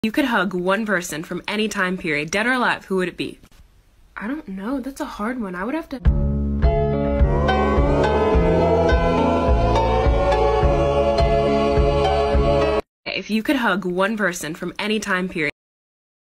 You could hug one person from any time period, dead or alive, who would it be? I don't know. That's a hard one. I would have to... If you could hug one person from any time period...